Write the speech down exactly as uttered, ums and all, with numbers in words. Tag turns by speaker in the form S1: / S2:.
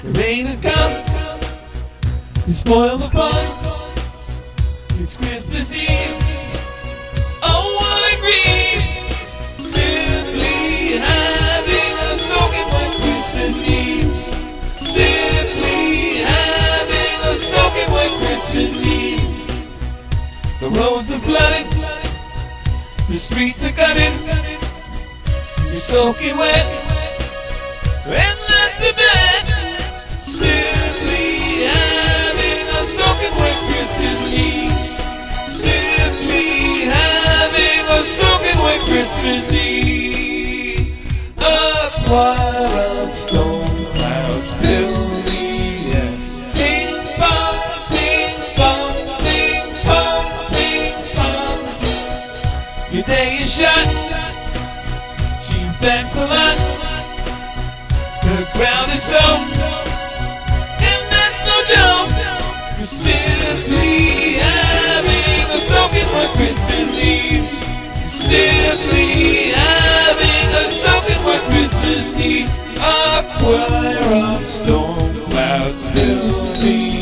S1: The rain has come to spoil the fun. It's Christmas Eve. Oh, what a grief! Simply having a soaking wet Christmas Eve. Simply having a soaking wet Christmas Eve. The roads are flooded, the streets are gutted. You're soaking wet, and that's a bet. Simply having a soaking wet Christmas Eve. Simply having a soaking wet Christmas Eve. A choir of storm clouds fill the air. Ping pong, ping pong, ping pong, ping pong. Your day is shut. She backs a lot. The ground is soaked, and that's no joke. You're simply having a soaking wet Christmas Eve. Simply having a soaking wet Christmas Eve. A choir of storm clouds fill the